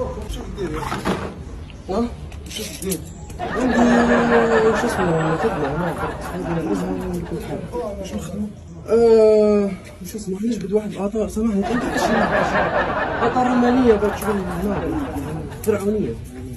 ها؟ شو دير؟ عندي شو اسمه خدمة هناك لازم كنت حاب. شو خدمة؟ شو اسمه نجبد واحد الآثار سامحني أنت إيش آثار رومانية بعد شغل هناك فرعونية.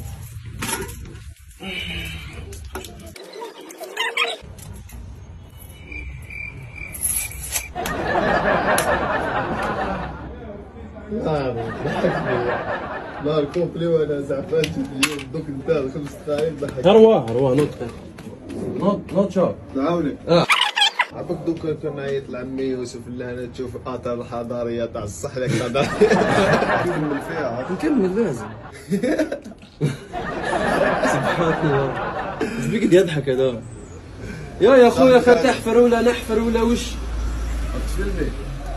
نهار كومبلي وانا زعفان جيت اليوم دوك انت 5 دقايق ضحك. روح نوت شوف. تعاونك. عباك دوك كنا عيط لعمي يوسف اللي تشوف الاثار الحضاريه تاع الصح لك نكمل فيها. نكمل لازم. سبحان الله. ايش بيك يضحك هذا؟ يا خويا خا تحفر ولا نحفر ولا وش؟ تفلني.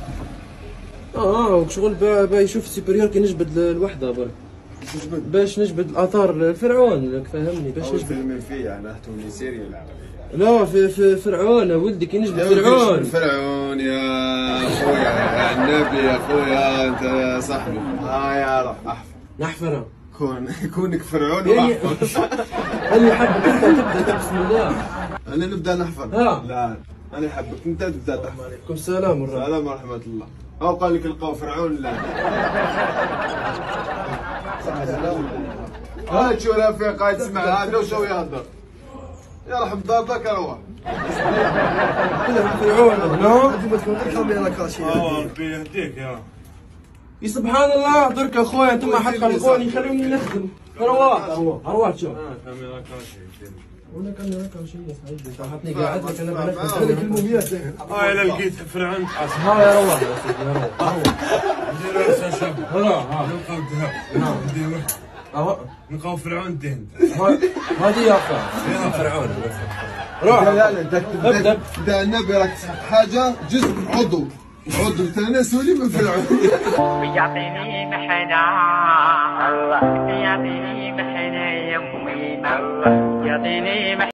وشغل با يشوف سوبريور كي نجبد الوحده برك. باش نجبد الاثار الفرعون راك فاهمني باش نجبد. فيلم فيه انا توني سيريا العربيه. لا في فرعون ولدي كي نجبد فرعون. فرعون يا خويا يا النبي يا خويا انت صاحبي. يا رح احفر. نحفرها. كونك فرعون واحفر. اللي حبك انت تبدا بسم الله. انا نبدا نحفر. لا انا حبك انت تبدا تحفر. عليكم السلام ورحمه الله. السلام ورحمه الله. أو قال لك لقاو فرعون لا. هاي شو رفيق قاعد تسمع هذا وشو يهضر. يرحم بابك روح. فرعون نو. ما تكون الكاميرا كاشي. ربي يهديك يا. سبحان الله درك اخويا انتم حتخلقوني يخلوني نخدم. روح شوف. كاميرا كاشي. ولا كاميرا كاشي يا سعيد انت حطني قاعد لك انا بنفذ لك الموميات. انا لقيت فرعون حاسب. يا روح يا سيدي روح. ندير راسه شاب. نلقاو الذهب. ندير نلقاو فرعون دين. هذه يا اخي فرعون. روح لا ابدا النبي راك حاجه جزء عضو تناسلي من فرعون. ويعطيني محنة الله يعطيني محنة يا امي الله يعطيني محنة.